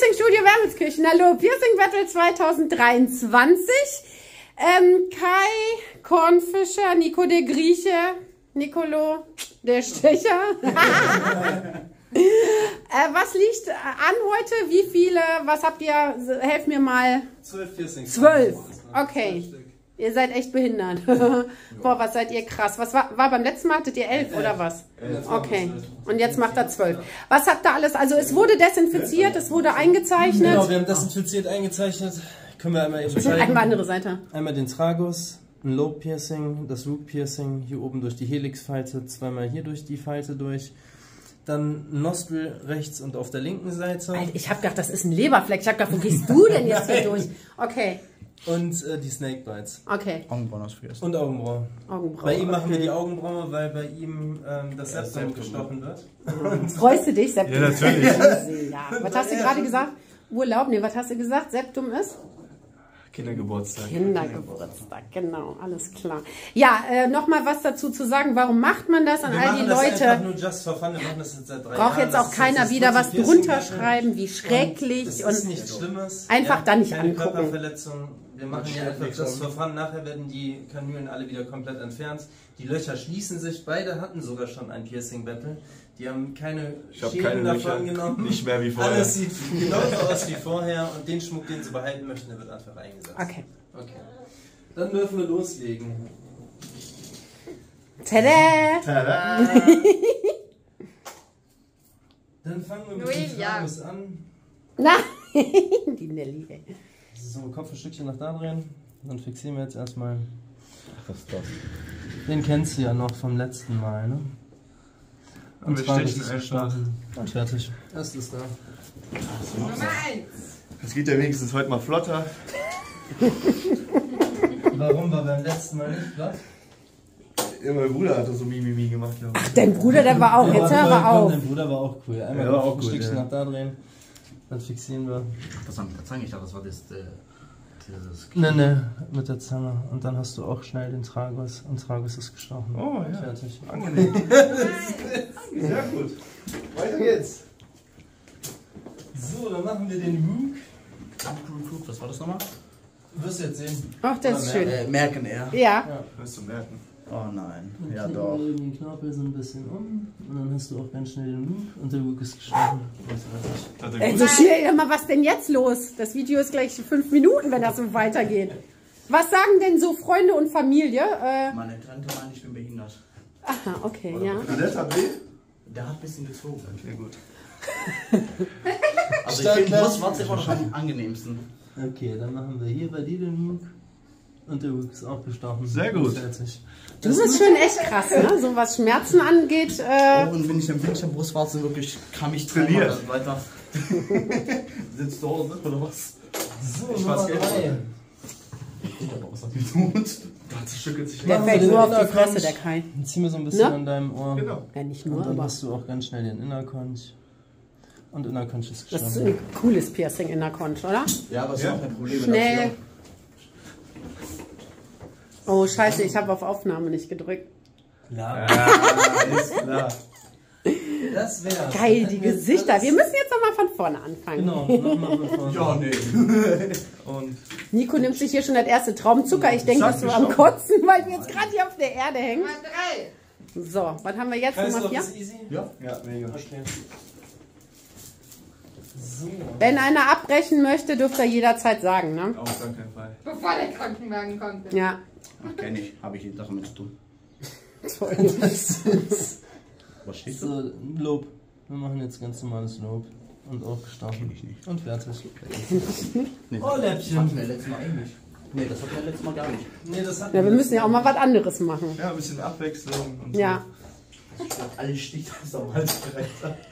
Piercing Studio Wermelskirchen, hallo, Piercing Battle 2023. Kai Kornfischer, Nico der Grieche, Nicolo der Stecher. Was liegt an heute? Wie viele? Was habt ihr? Helft mir mal. 12 Piercings. 12. Okay. Ihr seid echt behindert. Boah, was seid ihr krass. Was war beim letzten Mal? Hattet ihr 11 oder was? Okay. Und jetzt macht er 12. Was habt ihr alles? Also es wurde desinfiziert, es wurde eingezeichnet. Genau, wir haben desinfiziert eingezeichnet. Können wir einmal eben zeigen. Einmal andere Seite. Einmal den Tragus, ein Lobe Piercing, das Root Piercing, hier oben durch die Helixfalte, zweimal hier durch die Falte durch. Dann Nostril rechts und auf der linken Seite. Alter, ich hab gedacht, das ist ein Leberfleck. Ich hab gedacht, wo gehst du denn jetzt hier durch? Okay. Und die Snake Bites. Okay. Augenbrauen ausfrierst. Und Augenbrauen. Augenbrauen. Bei ihm machen wir die Augenbraue, weil bei ihm das Septum gestochen wird. Freust du dich, Septum? Ja, natürlich. Ja. Was hast du gerade gesagt? Urlaub? Nee, was hast du gesagt? Septum ist? Kindergeburtstag. Kindergeburtstag, genau, alles klar. Ja, nochmal was dazu zu sagen, warum macht man das an Wir all die machen das Leute? einfach nur just for fun. Wir machen das jetzt seit 3 Jahren. Braucht jetzt auch keiner wieder was drunter schreiben, wie schrecklich. Das Und ist nichts Schlimmes. einfach da nicht keine angucken. Körperverletzung. Wir machen hier einfach just for fun. Nachher werden die Kanülen alle wieder komplett entfernt. Die Löcher schließen sich. Beide hatten sogar schon ein Piercing-Battle. Die haben keine Schäden davon genommen. Nicht mehr wie vorher. Alles sieht genauso aus wie vorher. Und den Schmuck, den sie behalten möchten, der wird einfach eingesetzt. Okay. Okay. Dann dürfen wir loslegen. Tada! Tada! Dann fangen wir mit dem Tragus an. Na, die Nelly, ey. So, Kopf ein Stückchen nach da drehen. Dann fixieren wir jetzt erstmal. Ach, was ist das? Den kennst du ja noch vom letzten Mal, ne? Und wir stechen einfach. Und fertig. Das ist da. Nummer 1. Es geht ja wenigstens heute mal flotter. Warum war beim letzten Mal nicht flott? Ja, mein Bruder hat das so Mimimi gemacht, glaube ich. Ach, dein Bruder, der war auch. Jetzt hör aber auf. Dein Bruder war auch cool. Einmal Ja, war auch ein cool, Stückchen ja. nach da drehen. Dann fixieren wir. Das war mit der Zange, ich dachte, das war dieses Ne, mit der Zange. Und dann hast du auch schnell den Tragus. Und Tragus ist gestochen. Oh ja. Fertig. Angenehm. Sehr gut. Weiter geht's. So, dann machen wir den Rook. Was war das nochmal? Wirst du jetzt sehen. Ach, das ist schön. Merken eher. Ja. Wirst du merken. Oh nein. Dann Ja knicken doch. wir eben den Knorpel so ein bisschen um. Und dann hast du auch ganz schnell den Rook. Und der Rook ist gestochen. Hat er Ey, gut. so schnell, mal, was denn jetzt los? Das Video ist gleich 5 Minuten, wenn das so weitergeht. Was sagen denn so Freunde und Familie? Meine Tante meint, ich bin behindert. Aha, okay, ja. Der hat weh? Der hat ein bisschen gezogen. Okay, gut. Also ich finde Brustwarze immer noch am angenehmsten. Okay, dann machen wir hier bei dir den Rook. Und der Rook ist auch gestochen. Sehr gut. Fertig. Du bist schon echt krass, ne? So was Schmerzen angeht. Und wenn ich im Winter Brustwarze wirklich kann ich Trainiert. weiter. Sitzt zu Hause oder was? So, Ich Nummer weiß gar 3. Aber was hat die tut? Da schüttelt sich Der Machen wir fällt den nur auf die Innerconch. Fresse, der Kai. Dann ziehen wir so ein bisschen Ne? an deinem Ohr. Genau. Ja, nicht Und nur, dann aber hast du auch ganz schnell den Innerconch. Und Innerconch ist das ist gestochen. ein cooles Piercing in der Conch, oder? Ja, aber es ist auch kein Problem. Schnell. Oh, scheiße, ich habe auf Aufnahme nicht gedrückt. Ja, Ist klar. das wär's. Geil, die Gesichter. Wir müssen jetzt nochmal von vorne anfangen. Genau, nochmal von vorne. Ja, nee. Und Nico nimmt sich hier schon das erste Traumzucker. Ich denke, Sag bist du am mir Kotzen, weil wir jetzt gerade hier auf der Erde hängen. Nummer 3. So, was haben wir jetzt? Nummer Kreislauf 4? ist easy? Ja. ja, mega. Okay. So. Wenn einer abbrechen möchte, dürft ihr jederzeit sagen, ne? Auf gar keinen Fall. Bevor der Krankenwagen kommt. Ja. Ach, kenn ich. Habe ich jeden Tag damit zu tun. Toll. Was steht da? So, Lob. Wir machen jetzt ganz normales Lob. Und auch gestochen. Kenn ich nicht. Und fertig. Nee, Oh, das Läppchen. hatten wir letztes Mal eigentlich. Nee, das hatten wir letztes Mal gar nicht. Nee, das hat Ja, wir müssen ja auch mal was anderes machen. Ja, ein bisschen Abwechslung. Und Ja. Alles sticht aus am Hals direkt.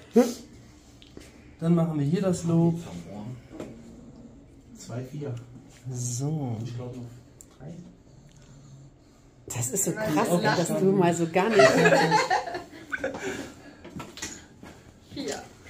Dann machen wir hier das Lob. 2, 4. So. Ich glaube noch 3. Das ist so krass, ey, dass du mal so gar nicht. 4.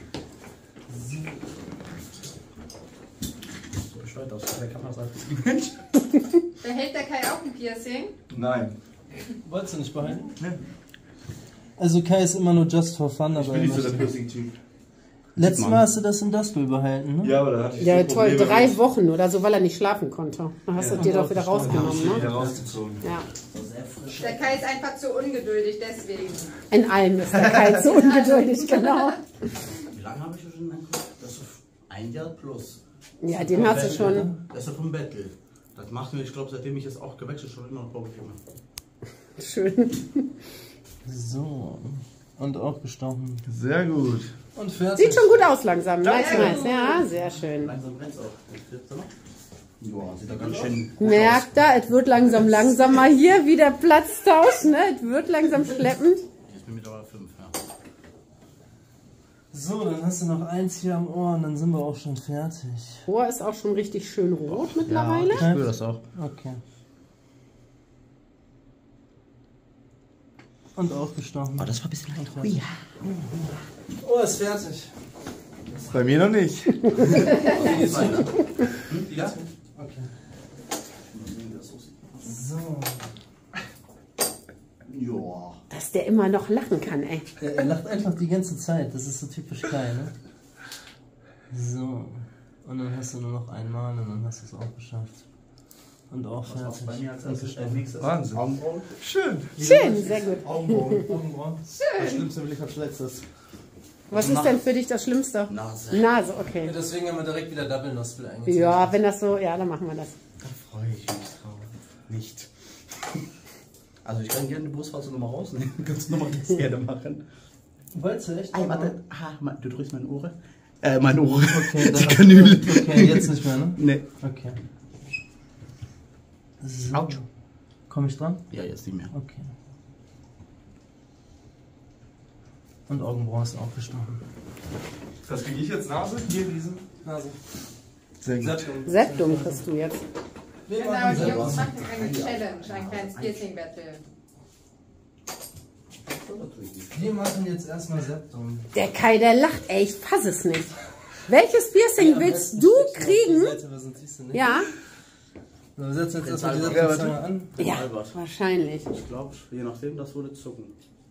So, ich weiter aus der Kamera sagt, Mensch. Behält der Kai auch ein Piercing? Nein. Wolltest du nicht behalten? Ne. Also Kai ist immer nur just for fun, Ich aber bin er nicht so der möchte, Piercing-Typ. Letztes Mal hast du das Industrial behalten, ne? Ja, aber da hatte ich Ja, so toll, Probleme 3 mit- Wochen oder so, weil er nicht schlafen konnte. Dann hast du dir doch wieder rausgenommen, wieder ne? rausgezogen. Ja. Sehr frisch. Der Kai ist einfach zu ungeduldig, deswegen. In allem ist der Kai so ungeduldig, genau. Wie lange habe ich schon einen Kopf? Das ist 1 Jahr plus. Ja, den hast du schon. Das ist vom Battle. Das macht mir, ich glaube, seitdem ich jetzt auch gewechselt schon immer noch Probleme. Schön. So. Und auch gestochen. Sehr gut. Und fertig. Sieht schon gut aus langsam. Nice, nice. Ja, sehr schön. Langsam brennt es auch. Hilft er noch? Ja, sieht da ganz schön gut Merkt da, es wird langsam langsamer hier, wieder Platztausch, ne? Es wird langsam schleppend. aus. Jetzt bin ich mittlerweile 5, ja. So, dann hast du noch eins hier am Ohr und dann sind wir auch schon fertig. Ohr ist auch schon richtig schön rot mittlerweile. Ich spüre das auch. Okay. Und auch gestochen. Oh, das war ein bisschen leicht. Oh, ist fertig. Bei mir noch nicht. Ja? Ja? Okay. So. Ja. Dass der immer noch lachen kann, ey. Er lacht einfach die ganze Zeit. Das ist so typisch Kai, ne? So. Und dann hast du nur noch einmal und dann hast du es auch geschafft. Und auch fertig. Bei mir als Und erstes gestochen. nächstes Wahnsinn. Augenbrauen. Schön. Schön, sehr gut. Augenbrauen. Das Schlimmste will ich als letztes. Was ist denn für dich das Schlimmste? Nase. Nase, Ja, okay. deswegen haben wir direkt wieder Double Nostril eingezogen. Ja, wenn das so, ja, dann machen wir das. Da freue ich mich drauf. Nicht. Also ich kann gerne die Brustwarze nochmal rausnehmen. Kannst du nochmal das gerne machen. Wolltest du echt? Ey, warte. Du drückst meine Ohren. Meine Ohren. Okay, Die dann Kanüle. okay, jetzt nicht mehr, ne? Nee. Okay. So. Autsch. Komm ich dran? Ja, jetzt nicht mehr. Okay. Und Augenbrauen ist auch gestochen. Was kriege ich jetzt? Nase? Hier diese Nase. Sehr gut. Septum. Septum kriegst du jetzt. Wir Genau, machen die Septum. Jungs machen eine Challenge, ein kleines Piercing-Battle. Wir machen jetzt erstmal Septum. Der Kai, der lacht, ey, ich fass es nicht. Welches Piercing willst du kriegen? Ja? Wir setzen jetzt erstmal die Ja, Septumzange an. Ja, Albert. wahrscheinlich. Ich glaube, je nachdem, das würde zucken.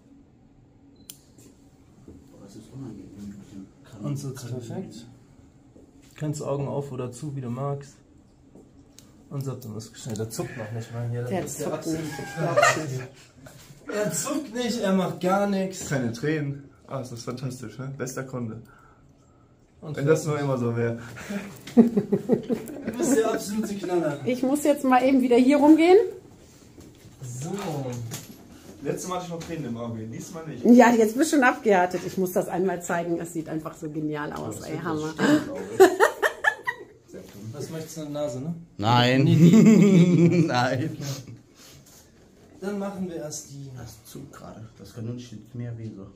Aber es ist unangenehm. Und sitzt perfekt. Kannst Augen auf oder zu, wie du magst. Und Septum ist gestellt. Der zuckt noch nicht mal hier. Der ist zuckt absolute nicht. Klatsch. Er zuckt nicht, er macht gar nichts. Keine Tränen. Ah, das ist fantastisch, ne? Bester Kunde. Und Wenn das nur immer so wäre. du bist der absolute Knaller. Ich muss jetzt mal eben wieder hier rumgehen. So. Letztes Mal hatte ich noch Tränen im Auge, diesmal nicht. Ja, jetzt bist du schon abgehärtet. Ich muss das einmal zeigen. Es sieht einfach so genial aus, ey, Hammer. Was möchtest du in der Nase, ne? Nein. Nee, die. Nein. Dann machen wir erst die. Das zuckt gerade. Das kann nicht mehr wie so.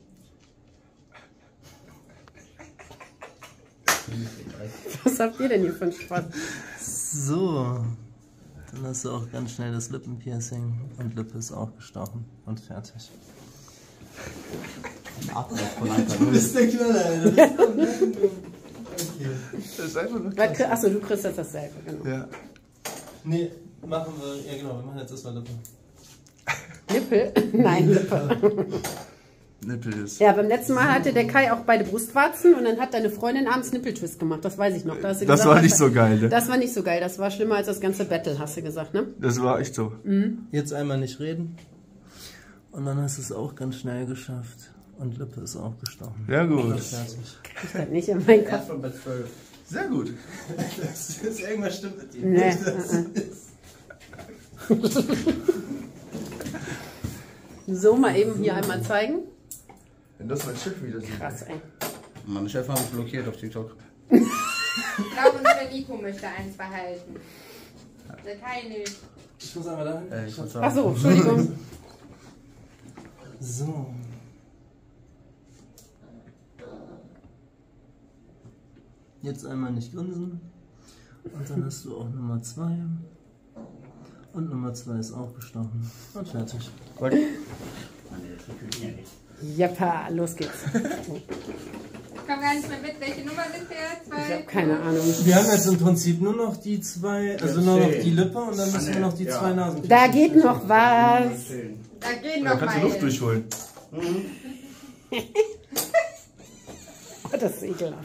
Was habt ihr denn hier für einen Spaß? So. Dann hast du auch ganz schnell das Lippenpiercing und Lippe ist auch gestochen und fertig. Du bist der Knaller, Alter. Das ist einfach nur Was, achso, du kriegst jetzt dasselbe, genau. Ja. Nee, machen wir. Ja, genau, wir machen jetzt erstmal Lippe. Nippel? Nein, Lippe. Nippel ist. Ja, beim letzten Mal hatte der Kai auch beide Brustwarzen und dann hat deine Freundin abends Nippeltwist gemacht. Das weiß ich noch. Da hast du Das gesagt, war nicht so geil, ne? Das war nicht so geil. Das war schlimmer als das ganze Battle, hast du gesagt, ne? Das war echt so. Jetzt einmal nicht reden. Und dann hast du es auch ganz schnell geschafft. Und Lippe ist auch gestochen. Ja, gut. Und fertig. Ich kann nicht in meinen Kopf. Erstmal bei 12. Sehr gut. Das ist, irgendwas stimmt mit ihm. Nee. So, mal eben hier einmal zeigen. Wenn das mein Chef wieder sieht. Krass, ey. Meine Chef hat mich blockiert auf TikTok. Ich glaube, nur der Nico möchte eins behalten. Der Kai nicht. Ich muss einmal dahin. Ich muss Ach so, Entschuldigung. So. Jetzt einmal nicht grinsen. Und dann hast du auch Nummer 2. Und Nummer 2 ist auch gestochen. Und fertig. Jappa, los geht's. Ich komme gar nicht mehr mit. Welche Nummer sind wir? Ich habe keine Ahnung. Wir haben jetzt im Prinzip nur noch die 2, also nur noch die Lippe und dann müssen wir noch die 2 Nasen. Da geht noch was. Da gehen Da noch kannst mal du Luft hin. durchholen. Das ist ekelhaft.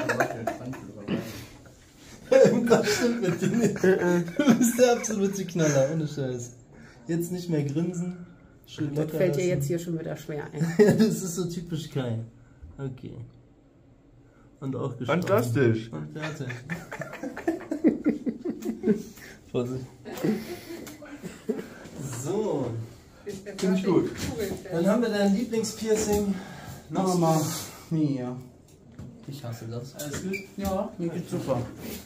Irgendwas stimmt mit dir nicht. Du bist der absolute Knaller, ohne Scheiß. Jetzt nicht mehr grinsen. Schön Das fällt dir jetzt hier schon wieder schwer ein. Ja, das ist so typisch Kai. Okay. Und auch gestorben. Fantastisch. Und fertig. Vorsicht. So. Finde ich gut. Dann haben wir dein Lieblingspiercing. Mama. Ja. Ich hasse das. Alles gut? Ja, mir geht's super.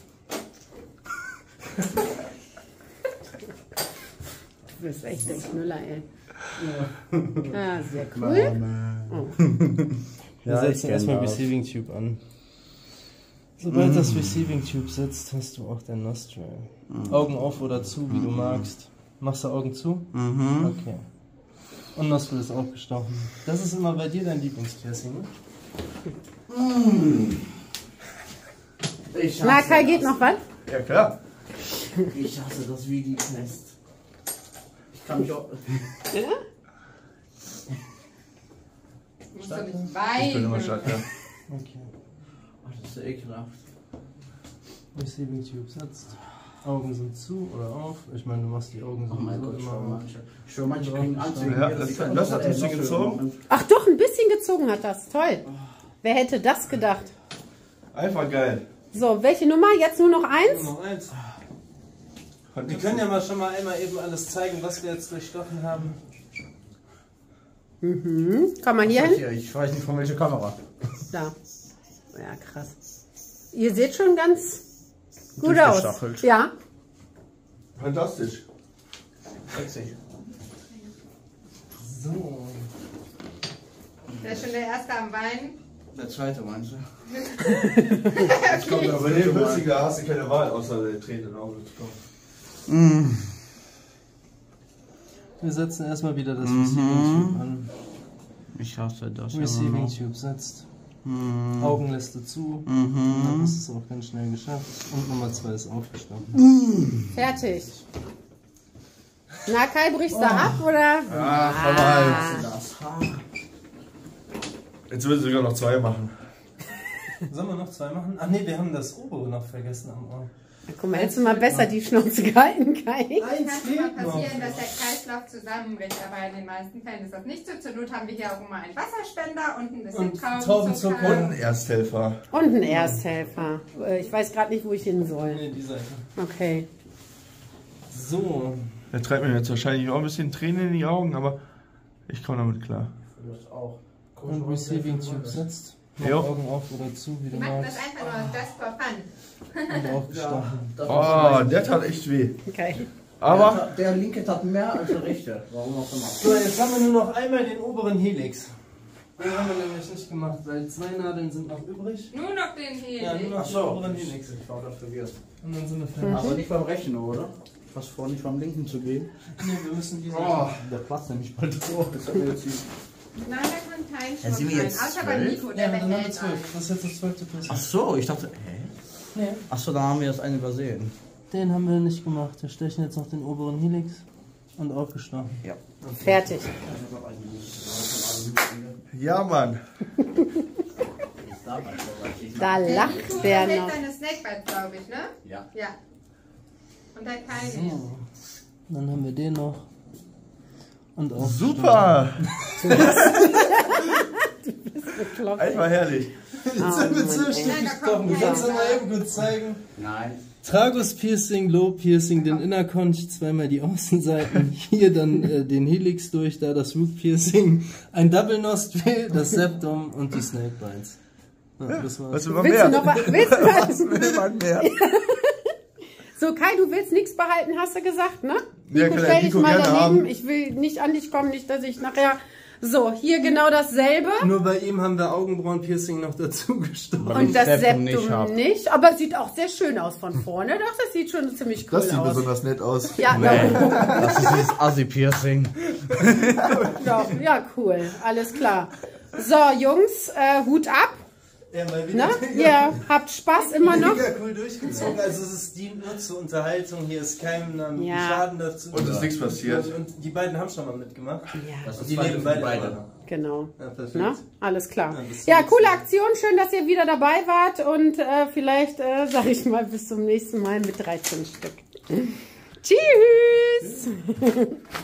Du bist echt ein Knüller, ey. Ja. Ah, sehr cool. Oh. Wir setzen erstmal Receiving Tube an. Sobald das Receiving Tube sitzt, hast du auch dein Nostril. Augen auf oder zu, wie du magst. Machst du Augen zu? Okay. Und Nostril ist aufgestochen. Das ist immer bei dir dein Lieblingspiercing, ne? Na, Kai, geht noch was? Ja, klar. Ich hasse das wie die Pest. Ich kann mich auch... Ja? Du musst doch nicht Ich bin immer weinen. stark, ja. Okay. Ach, das ist ja ekelhaft. Receiving Tube sitzt. Augen sind zu oder auf. Ich meine, du machst die Augen Oh mein sowieso Gott, immer. ich schwöre, manche kriegen Angst wegen Ja, mir, dass das hat ein bisschen gezogen. Ach doch, ein bisschen gezogen hat das. Toll. Wer hätte das gedacht? Einfach geil. So, welche Nummer? Jetzt nur noch eins? Noch eins. Wir können ja mal schon mal einmal eben alles zeigen, was wir jetzt durchstochen haben. Komm mal hier hin. Ich weiß nicht von welcher Kamera. Da. Ja, krass. Ihr seht schon ganz gut aus. Durchgestachelt. Ja. Fantastisch. Sexy. So. Der ist schon der Erste am Weinen. Der zweite meinst du? Jetzt kommt aber den Würziger, da hast du keine Wahl, außer der Tränen in den Augen zu kommen. Wir setzen erstmal wieder das Receiving Tube an. Ich hasse das. Receiving Tube sitzt. Augenliste zu. Dann ist es auch ganz schnell geschafft. Und Nummer 2 ist aufgestochen. Fertig. Na, Kai, brichst du ab, oder? Das Haar. Jetzt will sie sogar noch 2 machen. Sollen wir noch 2 machen? Ach nee, wir haben das obere noch vergessen am Ohr. Guck mal, hättest du mal besser die Schnauze gehalten, Kai. Kann schon mal passieren, dass der Kreislauf zusammenbricht, aber in den meisten Fällen ist das nicht so. Zur Not haben wir hier auch immer einen Wasserspender und ein bisschen Und Traubenzucker. Und ein Ersthelfer. Und ein Ersthelfer. Ich weiß gerade nicht, wo ich hin soll. Nee, die Seite. Okay. So. Der treibt mir jetzt wahrscheinlich auch ein bisschen Tränen in die Augen, aber ich komme damit klar. Das auch. Und Receiving Tube sitzt. Mach Jo. Augen auf oder zu, wie du Wir machen das magst. einfach nur just for fun. Und aufgestochen. Oh, der tat echt weh. Okay. Aber Der linke tat mehr als der rechte. Warum auch immer. So, jetzt haben wir nur noch einmal den oberen Helix. Den haben wir nämlich nicht gemacht, weil 2 Nadeln sind noch übrig. Nur noch den hier. Ja, nur noch den oberen Helix. Ich war gerade verwirrt. Und dann sind wir fertig. Aber nicht beim rechten, oder? Was vor, nicht beim linken zu gehen. Nee, wir müssen diese. Der platzt nämlich bald vor. Das hat mir jetzt Nein, da kann kein Ja, sind Schmuck wir rein. jetzt Außer bei 12? Nico, Ja, der dann haben wir behält 12. einen. Das ist jetzt das 12. Plus. Ach so, ich dachte, hä? Nee, Ach so, da haben wir das eine übersehen. den haben wir nicht gemacht. Wir stechen jetzt noch den oberen Helix und aufgestochen. Ja. Fertig. ja, Mann. Da Der lacht Nico der behält noch. seine Snakebites, glaube ich, ne? Ja. Ja. Und der Kai So. nicht. Dann haben wir den noch. Und auch. Super. Bekloppt, Einfach herrlich. Jetzt sind wir 12 Stück Nein, da kommt gestochen. keiner. Kannst du mal eben kurz zeigen? Nein. Tragus Piercing, Low Piercing, den Innerconch, zweimal die Außenseiten, hier dann den Helix durch, da das Root Piercing, ein Double Nostril, das Septum und die Snakebites. Ja, das war's. Was will man Willst du mehr? noch was? Willst du Was was? will man mehr? So, Kai, du willst nichts behalten, hast du gesagt, ne? Ja, Nico, kann der stell dich Nico mal gerne daneben. haben. Ich will nicht an dich kommen, nicht, dass ich nachher... So, hier genau dasselbe. Nur bei ihm haben wir Augenbrauen-Piercing noch dazu gestochen. Und das Septum Septum nicht nicht, aber sieht auch sehr schön aus von vorne. Doch, das sieht schon ziemlich cool Das sieht aus. besonders nett aus. Ja, Das ist dieses Assi-Piercing. doch, ja, cool. Alles klar. So, Jungs, Hut ab. Ja, mal wieder. Ja, habt Spaß immer noch. Mega cool durchgezogen. Also es dient nur zur Unterhaltung. Hier ist keinem Schaden dazu. Und es ist nichts passiert. Und die beiden haben schon mal mitgemacht. Ja. Das Und die leben beide. Genau. Ja, perfekt. Na, alles klar. Ja, coole Aktion. Schön, dass ihr wieder dabei wart. Und vielleicht, sage ich mal, bis zum nächsten Mal mit 13 Stück. Tschüss.